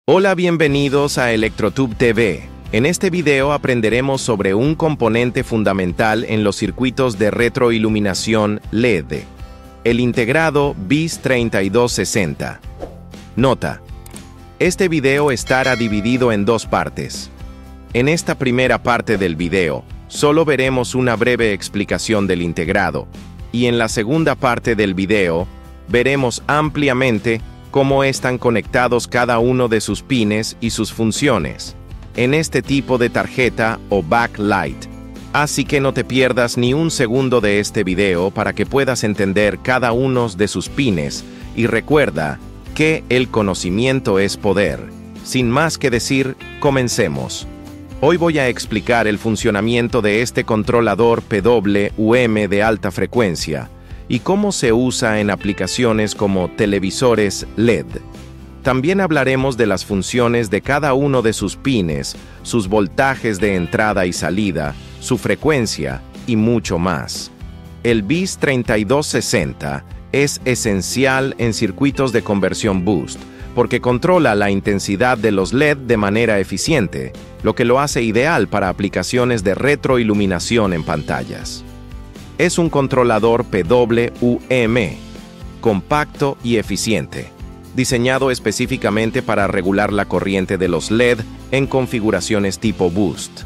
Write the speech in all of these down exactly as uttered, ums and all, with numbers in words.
Hola, bienvenidos a Electrotube T V. En este video aprenderemos sobre un componente fundamental en los circuitos de retroiluminación L E D, el integrado B I S treinta y dos sesenta. Nota: este video estará dividido en dos partes. En esta primera parte del video, solo veremos una breve explicación del integrado, y en la segunda parte del video, veremos ampliamente cómo están conectados cada uno de sus pines y sus funciones en este tipo de tarjeta o backlight. Así que no te pierdas ni un segundo de este video para que puedas entender cada uno de sus pines, y recuerda que el conocimiento es poder. Sin más que decir, comencemos. Hoy voy a explicar el funcionamiento de este controlador P W M de alta frecuencia y cómo se usa en aplicaciones como televisores L E D. También hablaremos de las funciones de cada uno de sus pines, sus voltajes de entrada y salida, su frecuencia y mucho más. El B I S treinta y dos sesenta es esencial en circuitos de conversión boost, porque controla la intensidad de los L E D de manera eficiente, lo que lo hace ideal para aplicaciones de retroiluminación en pantallas. Es un controlador P W M, compacto y eficiente, diseñado específicamente para regular la corriente de los L E D en configuraciones tipo boost.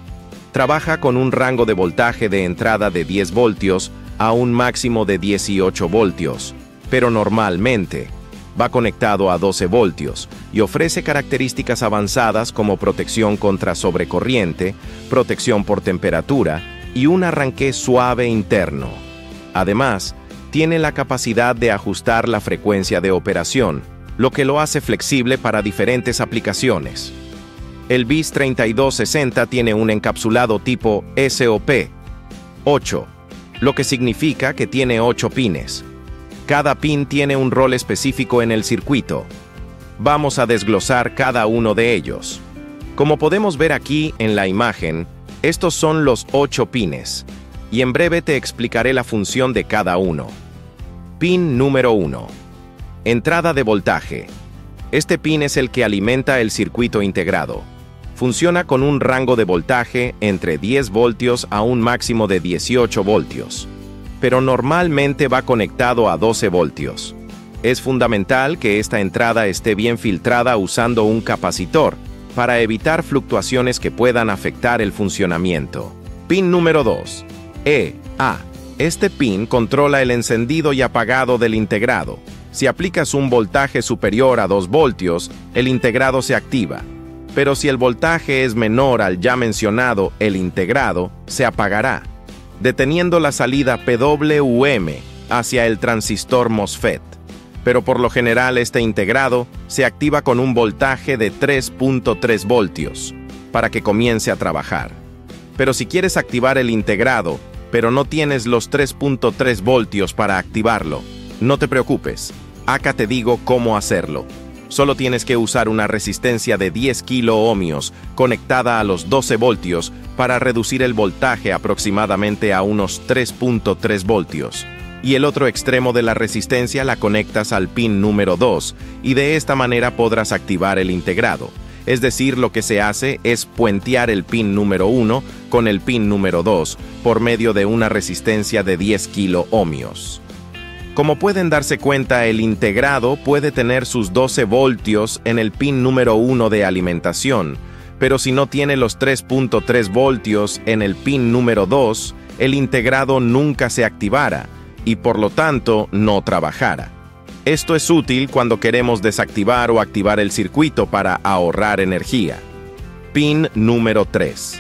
Trabaja con un rango de voltaje de entrada de diez voltios a un máximo de dieciocho voltios, pero normalmente va conectado a doce voltios y ofrece características avanzadas como protección contra sobrecorriente, protección por temperatura y un arranque suave interno. Además, tiene la capacidad de ajustar la frecuencia de operación, lo que lo hace flexible para diferentes aplicaciones. El B I S treinta y dos sesenta tiene un encapsulado tipo S O P ocho, lo que significa que tiene ocho pines. Cada pin tiene un rol específico en el circuito. Vamos a desglosar cada uno de ellos. Como podemos ver aquí en la imagen, estos son los ocho pines, y en breve te explicaré la función de cada uno. Pin número uno. Entrada de voltaje. Este pin es el que alimenta el circuito integrado. Funciona con un rango de voltaje entre diez voltios a un máximo de dieciocho voltios, pero normalmente va conectado a doce voltios. Es fundamental que esta entrada esté bien filtrada usando un capacitor para evitar fluctuaciones que puedan afectar el funcionamiento. Pin número dos. E A. Este pin controla el encendido y apagado del integrado. Si aplicas un voltaje superior a dos voltios, el integrado se activa. Pero si el voltaje es menor al ya mencionado, el integrado se apagará, deteniendo la salida P W M hacia el transistor MOSFET. Pero por lo general este integrado se activa con un voltaje de tres punto tres voltios para que comience a trabajar. Pero si quieres activar el integrado, pero no tienes los tres punto tres voltios para activarlo, no te preocupes. Acá te digo cómo hacerlo. Solo tienes que usar una resistencia de diez kiloohmios conectada a los doce voltios para reducir el voltaje aproximadamente a unos tres punto tres voltios. Y el otro extremo de la resistencia la conectas al pin número dos, y de esta manera podrás activar el integrado. Es decir, lo que se hace es puentear el pin número uno con el pin número dos por medio de una resistencia de diez kiloohmios. Como pueden darse cuenta, el integrado puede tener sus doce voltios en el pin número uno de alimentación, pero si no tiene los tres punto tres voltios en el pin número dos, el integrado nunca se activará y por lo tanto no trabajará. Esto es útil cuando queremos desactivar o activar el circuito para ahorrar energía. Pin número tres.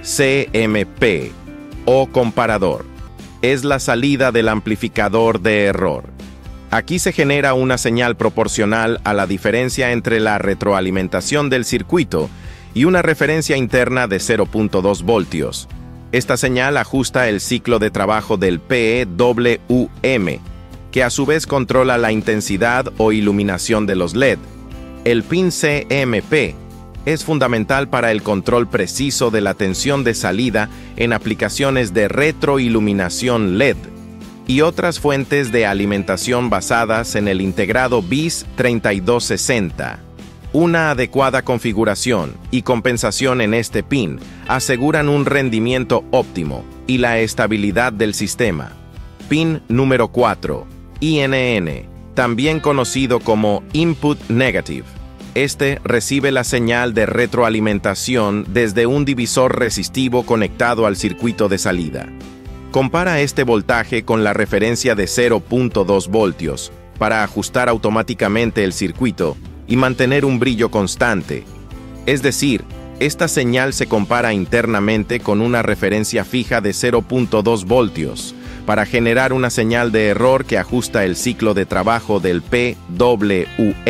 C M P o comparador. Es la salida del amplificador de error. Aquí se genera una señal proporcional a la diferencia entre la retroalimentación del circuito y una referencia interna de cero punto dos voltios. Esta señal ajusta el ciclo de trabajo del P W M, que a su vez controla la intensidad o iluminación de los L E D. El pin C M P es fundamental para el control preciso de la tensión de salida en aplicaciones de retroiluminación L E D y otras fuentes de alimentación basadas en el integrado B I S treinta y dos sesenta. Una adecuada configuración y compensación en este pin aseguran un rendimiento óptimo y la estabilidad del sistema. Pin número cuatro, I N N, también conocido como Input Negative. Este recibe la señal de retroalimentación desde un divisor resistivo conectado al circuito de salida. Compara este voltaje con la referencia de cero punto dos voltios para ajustar automáticamente el circuito y mantener un brillo constante. Es decir, esta señal se compara internamente con una referencia fija de cero punto dos voltios para generar una señal de error que ajusta el ciclo de trabajo del P W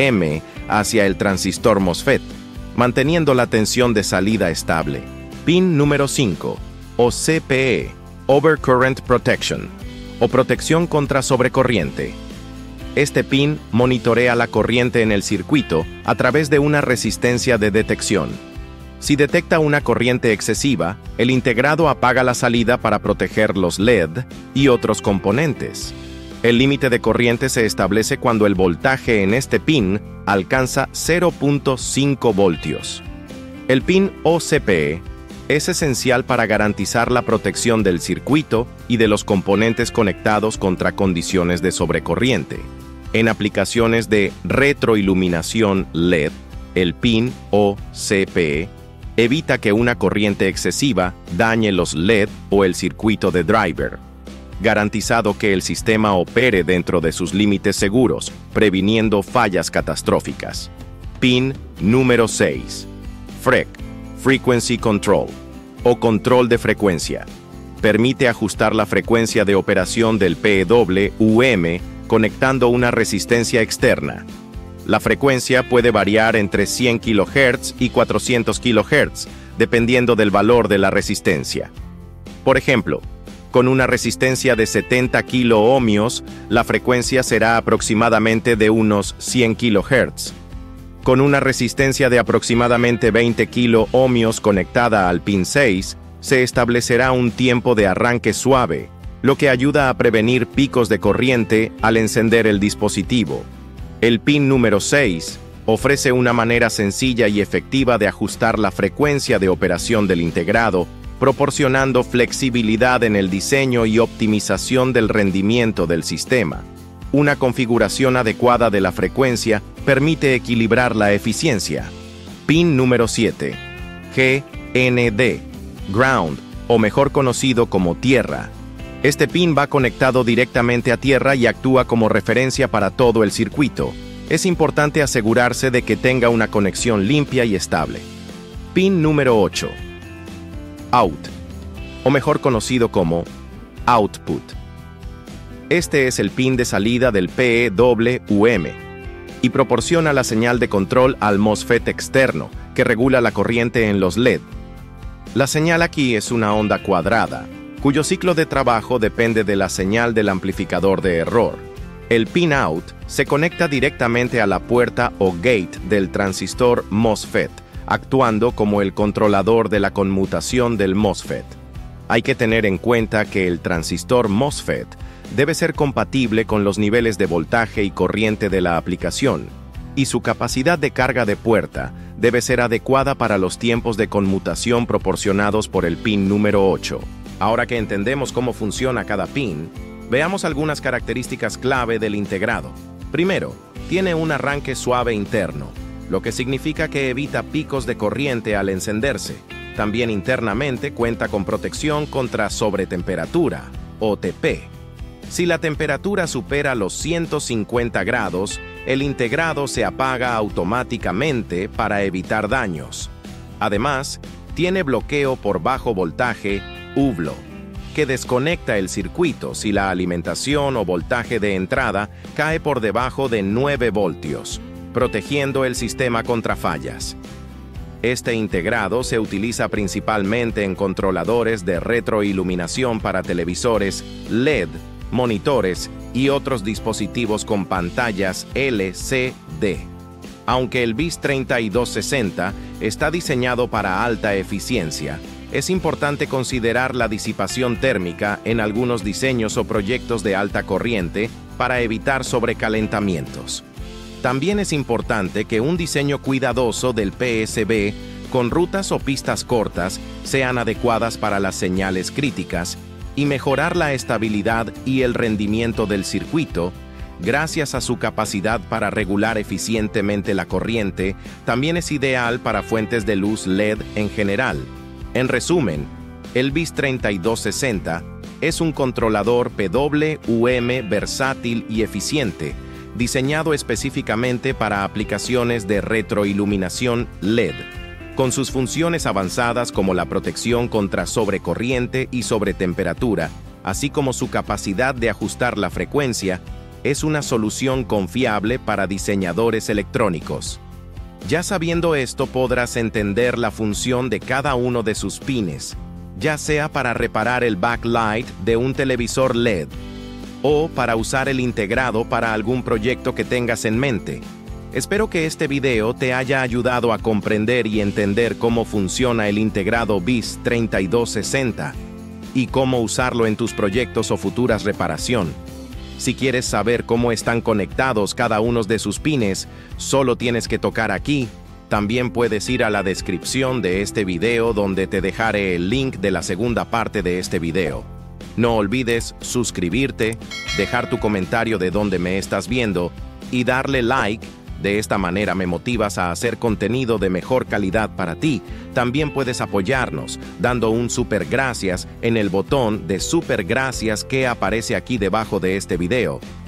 M hacia el transistor MOSFET, manteniendo la tensión de salida estable. Pin número cinco, o C P E, Overcurrent Protection, o protección contra sobrecorriente. Este pin monitorea la corriente en el circuito a través de una resistencia de detección. Si detecta una corriente excesiva, el integrado apaga la salida para proteger los L E D y otros componentes. El límite de corriente se establece cuando el voltaje en este pin alcanza cero punto cinco voltios. El pin O C P E es esencial para garantizar la protección del circuito y de los componentes conectados contra condiciones de sobrecorriente. En aplicaciones de retroiluminación L E D, el pin O C P E evita que una corriente excesiva dañe los L E D o el circuito de driver, garantizado que el sistema opere dentro de sus límites seguros, previniendo fallas catastróficas. Pin número seis. F R E C, Frequency Control, o control de frecuencia. Permite ajustar la frecuencia de operación del P W M conectando una resistencia externa. La frecuencia puede variar entre cien kilohertz y cuatrocientos kilohertz, dependiendo del valor de la resistencia. Por ejemplo, con una resistencia de setenta kiloohmios, la frecuencia será aproximadamente de unos cien kilohertz. Con una resistencia de aproximadamente veinte kiloohmios conectada al pin seis, se establecerá un tiempo de arranque suave, lo que ayuda a prevenir picos de corriente al encender el dispositivo. El pin número seis ofrece una manera sencilla y efectiva de ajustar la frecuencia de operación del integrado, proporcionando flexibilidad en el diseño y optimización del rendimiento del sistema. Una configuración adecuada de la frecuencia permite equilibrar la eficiencia. Pin número siete. G N D, Ground, o mejor conocido como tierra. Este pin va conectado directamente a tierra y actúa como referencia para todo el circuito. Es importante asegurarse de que tenga una conexión limpia y estable. Pin número ocho. Out, o mejor conocido como Output. Este es el pin de salida del P W M y proporciona la señal de control al MOSFET externo, que regula la corriente en los L E D. La señal aquí es una onda cuadrada, cuyo ciclo de trabajo depende de la señal del amplificador de error. El pin out se conecta directamente a la puerta o gate del transistor MOSFET, actuando como el controlador de la conmutación del MOSFET. Hay que tener en cuenta que el transistor MOSFET debe ser compatible con los niveles de voltaje y corriente de la aplicación, y su capacidad de carga de puerta debe ser adecuada para los tiempos de conmutación proporcionados por el pin número ocho. Ahora que entendemos cómo funciona cada pin, veamos algunas características clave del integrado. Primero, tiene un arranque suave interno, lo que significa que evita picos de corriente al encenderse. También internamente cuenta con protección contra sobretemperatura, o T P. Si la temperatura supera los ciento cincuenta grados, el integrado se apaga automáticamente para evitar daños. Además, tiene bloqueo por bajo voltaje U V L O, que desconecta el circuito si la alimentación o voltaje de entrada cae por debajo de nueve voltios, protegiendo el sistema contra fallas. Este integrado se utiliza principalmente en controladores de retroiluminación para televisores, L E D, monitores y otros dispositivos con pantallas L C D. Aunque el BIS treinta y dos sesenta está diseñado para alta eficiencia, es importante considerar la disipación térmica en algunos diseños o proyectos de alta corriente para evitar sobrecalentamientos. También es importante que un diseño cuidadoso del P S B con rutas o pistas cortas sean adecuadas para las señales críticas y mejorar la estabilidad y el rendimiento del circuito. Gracias a su capacidad para regular eficientemente la corriente, también es ideal para fuentes de luz L E D en general. En resumen, el BIS treinta y dos sesenta es un controlador P W M versátil y eficiente, diseñado específicamente para aplicaciones de retroiluminación L E D. Con sus funciones avanzadas como la protección contra sobrecorriente y sobretemperatura, así como su capacidad de ajustar la frecuencia, es una solución confiable para diseñadores electrónicos. Ya sabiendo esto, podrás entender la función de cada uno de sus pines, ya sea para reparar el backlight de un televisor L E D o para usar el integrado para algún proyecto que tengas en mente. Espero que este video te haya ayudado a comprender y entender cómo funciona el integrado BIS treinta y dos sesenta y cómo usarlo en tus proyectos o futuras reparación. Si quieres saber cómo están conectados cada uno de sus pines, solo tienes que tocar aquí. También puedes ir a la descripción de este video donde te dejaré el link de la segunda parte de este video. No olvides suscribirte, dejar tu comentario de dónde me estás viendo y darle like. De esta manera me motivas a hacer contenido de mejor calidad para ti. También puedes apoyarnos dando un super gracias en el botón de super gracias que aparece aquí debajo de este video.